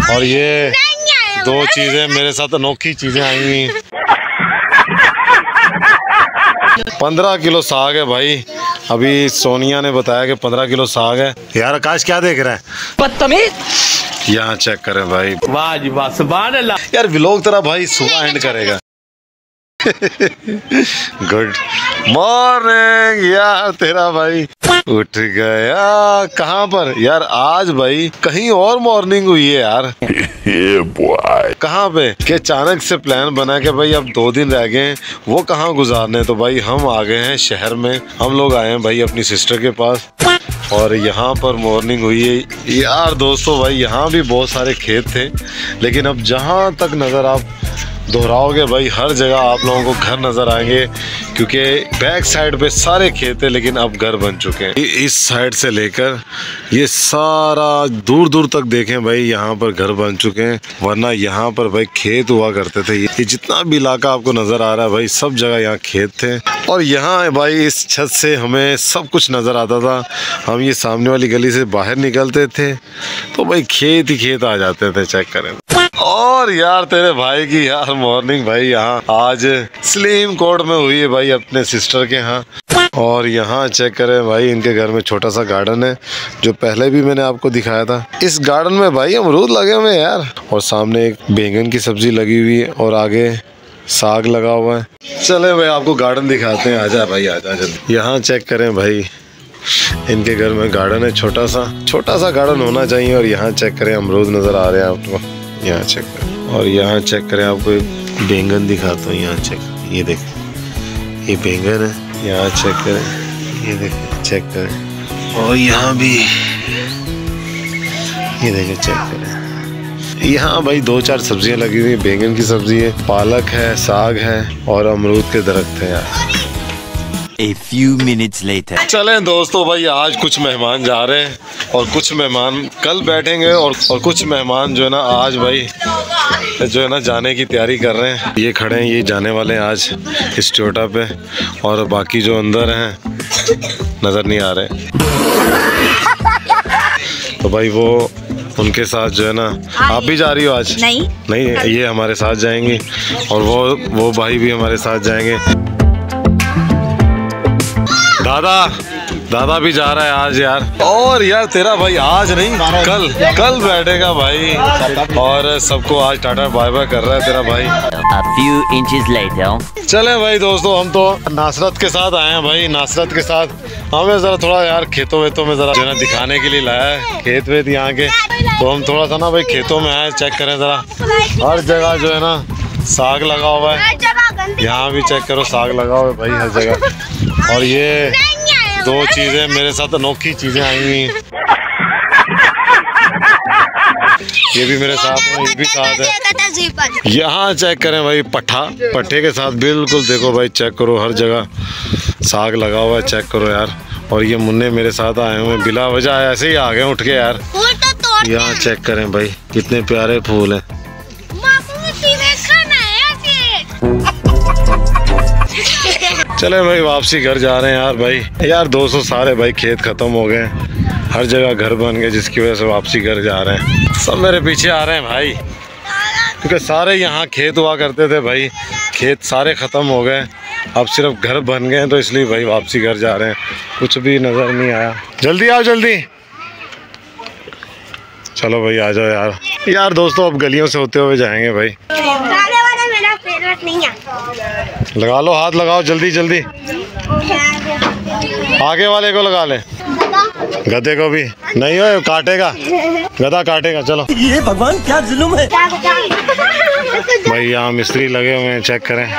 और ये दो चीजें मेरे साथ अनोखी चीजें आई हुई। 15 किलो साग है भाई। अभी सोनिया ने बताया कि 15 किलो साग है। यार आकाश क्या देख रहा है? बदतमीज। यहाँ चेक करें भाई। वाह जी वाह, सुभान अल्लाह। यार व्लॉग तेरा भाई सुबह एंड करेगा। गुड मॉर्निंग यार, तेरा भाई उठ गया। कहाँ पर यार? आज भाई कहीं और मॉर्निंग हुई है यार। कहाँ पे? कि अचानक से प्लान बना के भाई अब 2 दिन रह गए, वो कहाँ गुजारने। तो भाई हम आ गए हैं शहर में। हम लोग आए हैं भाई अपनी सिस्टर के पास और यहाँ पर मॉर्निंग हुई है यार। दोस्तों भाई यहाँ भी बहुत सारे खेत थे, लेकिन अब जहाँ तक नज़र आप दोहराओगे भाई हर जगह आप लोगों को घर नज़र आएंगे, क्योंकि बैक साइड पे सारे खेत है लेकिन अब घर बन चुके हैं। इस साइड से लेकर ये सारा दूर दूर तक देखें भाई यहाँ पर घर बन चुके हैं, वरना यहाँ पर भाई खेत हुआ करते थे। ये जितना भी इलाका आपको नज़र आ रहा है भाई सब जगह यहाँ खेत थे। और यहाँ भाई इस छत से हमें सब कुछ नज़र आता था। हम ये सामने वाली गली से बाहर निकलते थे तो भाई खेत ही खेत आ जाते थे। चेक करें। और यार तेरे भाई की यार मॉर्निंग भाई यहाँ आज स्लीम कोर्ट में हुई है भाई अपने सिस्टर के यहाँ। और यहाँ चेक करें भाई इनके घर में छोटा सा गार्डन है जो पहले भी मैंने आपको दिखाया था। इस गार्डन में भाई अमरूद लगे हुए हैं यार, और सामने एक बैंगन की सब्जी लगी हुई है और आगे साग लगा हुआ है। चले भाई आपको गार्डन दिखाते हैं। आजा भाई आजा जल्दी। यहाँ चेक करें भाई इनके घर में गार्डन है, छोटा सा गार्डन होना चाहिए। और यहाँ चेक करें अमरूद नज़र आ रहे हैं आपको, यहाँ चेक करें। और यहाँ चेक करें आपको एक बैंगन दिखाता हूँ। यहाँ चेक, ये देखें ये बैंगन है। यहाँ चेक करें, ये देखें चेक करें। और यहाँ भी ये देखें चेक करें। यहाँ भाई 2-4 सब्जियाँ लगी हुई। बैंगन की सब्जी है, पालक है, साग है और अमरूद के दरख्त हैं यार। A few minutes later. चलें दोस्तों भाई आज कुछ मेहमान जा रहे हैं और कुछ मेहमान कल बैठेंगे और कुछ मेहमान जो है ना आज भाई जो है ना जाने की तैयारी कर रहे हैं। ये खड़े हैं, ये जाने वाले हैं आज इस टोयोटा पे, और बाकी जो अंदर हैं नज़र नहीं आ रहे। तो भाई वो उनके साथ जो है ना। आप भी जा रही हो आज? नहीं ये हमारे साथ जाएंगी और वो भाई भी हमारे साथ जाएंगे। दादा भी जा रहा है आज यार। और यार तेरा भाई आज नहीं कल बैठेगा भाई और सबको आज टाटा बाय बाय कर रहा है तेरा भाई। A few inches later. चले भाई दोस्तों हम तो नासरत के साथ आए हैं भाई। नासरत के साथ हमें ज़रा थोड़ा यार खेतों वेतों में ज़रा जो है ना दिखाने के लिए लाया है। खेत वेत यहाँ के, तो हम थोड़ा सा ना भाई खेतों में आए। चेक करें ज़रा, हर जगह जो है ना साग लगा हुआ है। यहाँ भी चेक करो साग लगा हुआ है भाई हर जगह। और ये 2 चीजें मेरे साथ अनोखी चीजें आई हुई हैं। ये भी मेरे साथ है, ये भी साथ है। यहाँ चेक करें भाई पट्ठे के साथ बिल्कुल देखो भाई चेक करो हर जगह साग लगा हुआ है। चेक करो यार। और ये मुन्ने मेरे साथ आए हुए बिला वजह ऐसे ही आ गए उठ के यार। यहाँ चेक करें भाई कितने प्यारे फूल हैं। चले भाई वापसी घर जा रहे हैं यार भाई। यार 200 सारे भाई खेत खत्म हो गए, हर जगह घर बन गए, जिसकी वजह से वापसी घर जा रहे हैं। सब मेरे पीछे आ रहे हैं भाई, क्योंकि सारे यहाँ खेत हुआ करते थे भाई। खेत सारे ख़त्म हो गए, अब सिर्फ घर बन गए हैं, तो इसलिए भाई वापसी घर जा रहे हैं। कुछ भी नज़र नहीं आया। जल्दी आओ जल्दी। चलो भाई आ जाओ यार। यार दोस्तों अब गलियों से होते हुए जाएंगे भाई। नहीं है। लगा लो, हाथ लगाओ जल्दी जल्दी। आगे वाले को लगा ले, गधे को भी नहीं हो काटेगा, गधा काटेगा। चलो ये भगवान क्या जुल्म है। भाई यहाँ मिस्त्री लगे हुए हैं, चेक करें।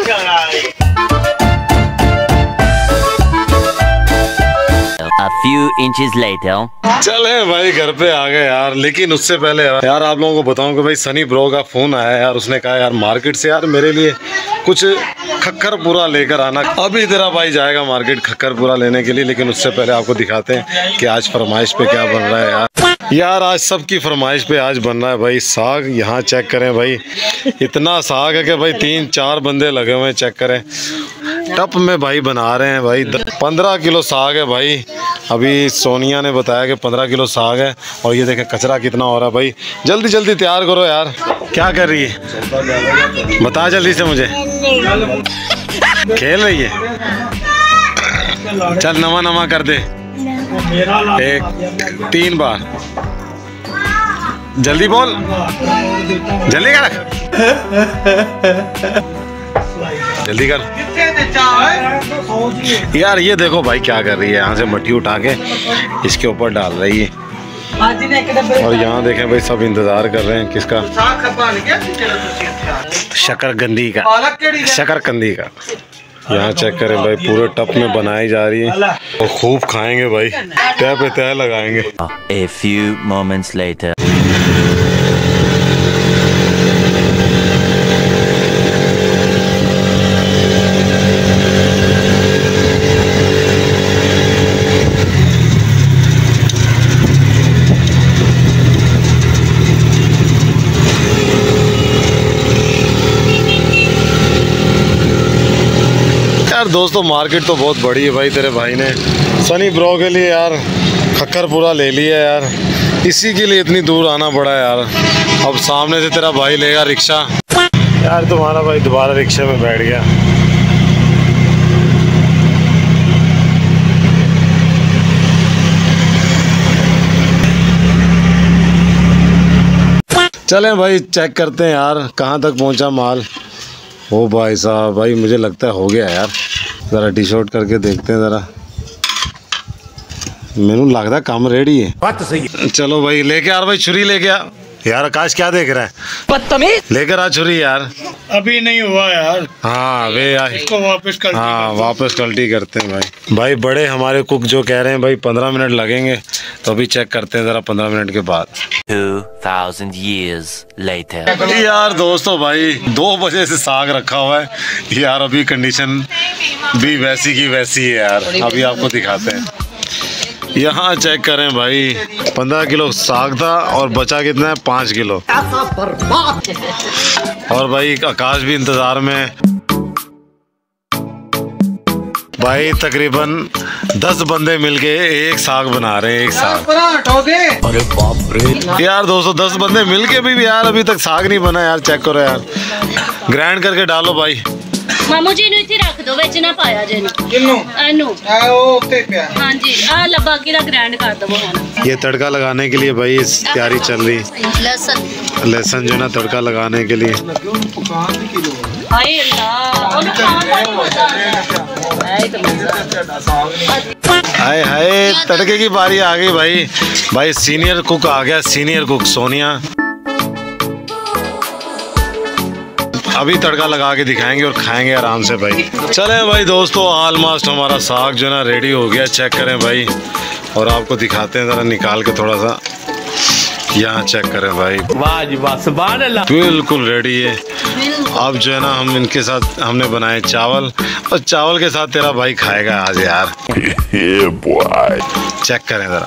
A few inches later. चले भाई घर पे आ गए यार। लेकिन उससे पहले यार आप लोगों को बताऊं कि भाई सनी ब्रो का फोन आया यार। उसने कहा यार मार्केट से यार मेरे लिए कुछ खक्कर पूरा लेकर आना। अभी तेरा भाई जाएगा मार्केट खक्कर पूरा लेने के लिए, लेकिन उससे पहले आपको दिखाते हैं कि आज फरमाइश पे क्या बन रहा है यार। यार आज सबकी फरमाइश पे आज बन रहा है भाई साग। यहाँ चेक करें भाई, इतना साग है कि भाई 3-4 बंदे लगे हुए हैं। चेक करें टप में भाई बना रहे हैं भाई। 15 किलो साग है भाई। अभी सोनिया ने बताया कि 15 किलो साग है। और ये देखें कचरा कितना हो रहा है भाई। जल्दी जल्दी तैयार करो यार। क्या कर रही है बता जल्दी से मुझे। खेल रही है, चल नवा नवा कर दे। 3 बार जल्दी बोल, जल्दी कर, जल्दी कर यार। ये देखो भाई क्या कर रही है, यहाँ से मट्टी उठा के इसके ऊपर डाल रही है। और यहाँ देखें भाई सब इंतजार कर रहे हैं किसका, शकरकंदी का, शकरकंदी का। यहाँ चेक करें भाई पूरे टप में बनाई जा रही है और खूब खाएंगे भाई, तय पे तय लगाएंगे। A few moments later. दोस्तों मार्केट तो बहुत बड़ी है भाई। तेरे भाई ने सनी ब्रो के लिए यार खक्कर पूरा ले लिया यार। इसी के लिए इतनी दूर आना पड़ा यार। अब सामने से तेरा भाई लेगा रिक्शा। यार तुम्हारा भाई दोबारा रिक्शे में बैठ गया। चलें भाई चेक करते हैं यार कहाँ तक पहुँचा माल। ओ भाई साहब, भाई मुझे लगता है हो गया यार। ज़रा डिश आउट करके देखते हैं ज़रा। मैनू लगता है काम रेडी है। बात तो सही है। चलो भाई लेके आ भाई, छुरी लेके आ। यार आकाश क्या देख रहा है, बदतमीज। लेकर आ छुरी यार। अभी नहीं हुआ यार। हाँ वे यार, इसको वापस कर। हाँ वापस कल्टी करते हैं भाई। भाई बड़े हमारे कुक जो कह रहे हैं भाई 15 मिनट लगेंगे, तो अभी चेक करते हैं ज़रा 15 मिनट के बाद। 2000 years later. यार दोस्तों भाई 2 बजे से साग रखा हुआ है यार। अभी कंडीशन भी वैसी की वैसी है यार। अभी आपको दिखाते हैं। यहाँ चेक करें भाई 15 किलो साग था और बचा कितना है 5 किलो। और भाई आकाश भी इंतजार में भाई। तकरीबन 10 बंदे मिलके एक साग बना रहे हैं, एक साग। अरे बाप रे यार दोस्तों 10 बंदे मिलके भी यार अभी तक साग नहीं बना यार। चेक करो यार, ग्राइंड करके डालो भाई। मामू जी ਨੂੰ ਇੱਥੇ ਰੱਖ ਦਿਓ, ਵਿੱਚ ਨਾ ਪਾਇਆ ਜੇ ਨੂੰ किन्नू ਇਹਨੂੰ। ਉਹ ਉੱਤੇ ਪਿਆ। ਹਾਂਜੀ ਆ ਲੱਭਾ ਕੇ ਗ੍ਰਾਈਂਡ ਕਰ ਦਵੋ ਹੁਣ। ये तड़का लगाने के लिए भाई तैयारी चल रही। ਲਸਣ लहसुन जो ना तड़का लगाने के लिए। ਹਾਏ ਅੱਲਾ ਉਹਨੂੰ ਖਾਣ ਦਾ ਨਹੀਂ ਮਜ਼ਾ ਆਉਂਦਾ। ਐ ਤਾਂ ਮਜ਼ਾ। हाय हाय तड़के की बारी आ गई भाई। भाई सीनियर कुक आ गया, सीनियर कुक सोनिया। अभी तड़का लगा के दिखाएंगे और खाएंगे आराम से भाई। चले भाई दोस्तों ऑलमोस्ट हमारा साग जो है ना रेडी हो गया। चेक करें भाई और आपको दिखाते हैं ज़रा निकाल के थोड़ा सा। यहाँ चेक करें भाई, वाह जी वाह, सुभान अल्लाह। बिल्कुल रेडी है। अब जो है ना हम इनके साथ हमने बनाए चावल, और चावल के साथ तेरा भाई खाएगा आज यार। चेक करें ज़रा,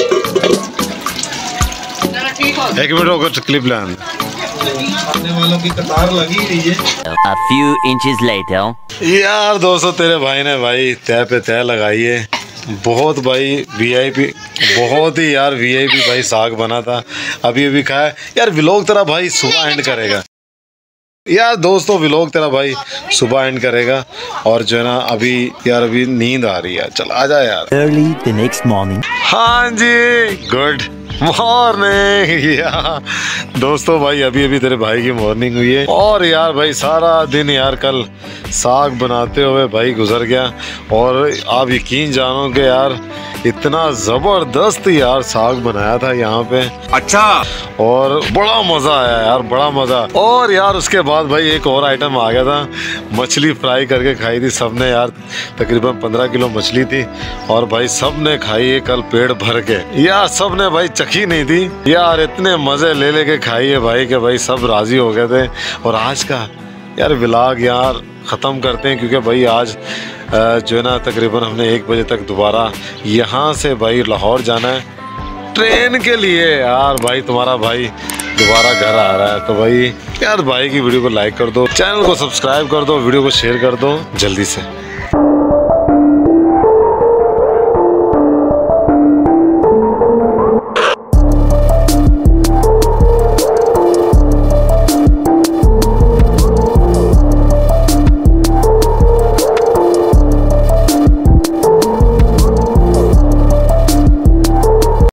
एक मिनट होकर क्लिप ले आने। आने वालों की कतार लगी रही है। A few inches later. यार दोस्तों तेरे भाई ने भाई तय पे तय लगाई है। बहुत भाई वीआईपी, बहुत ही यार वीआईपी भाई साग बना था। अभी अभी खाया यार। व्लॉग तेरा भाई सुबह एंड करेगा यार। दोस्तों व्लॉग तेरा भाई सुबह एंड करेगा। और जो है ना अभी यार अभी नींद आ रही है। चल आ जा यार। Early the next morning. हाँ जी गुड मॉर्निंग। यार दोस्तों भाई अभी अभी तेरे भाई की मॉर्निंग हुई है। और यार भाई सारा दिन यार कल साग बनाते हुए भाई गुजर गया। और आप यकीन जानो कि यार इतना ज़बरदस्त यार साग बनाया था यहाँ पे। अच्छा, और बड़ा मज़ा आया यार, बड़ा मज़ा। और यार उसके बाद भाई एक और आइटम आ गया था, मछली फ्राई करके खाई थी सबने यार। तकरीबन 15 किलो मछली थी और भाई सबने खाई है कल पेट भर के यार। सबने भाई चखी नहीं थी यार, इतने मज़े ले लेके खाई है भाई कि भाई सब राज़ी हो गए थे। और आज का यार व्लॉग यार ख़त्म करते हैं, क्योंकि भाई आज जो है ना तकरीबन हमने 1 बजे तक दोबारा यहाँ से भाई लाहौर जाना है। ट्रेन के लिए यार भाई, तुम्हारा भाई दोबारा घर आ रहा है। तो भाई यार भाई की वीडियो को लाइक कर दो, चैनल को सब्सक्राइब कर दो, वीडियो को शेयर कर दो जल्दी से।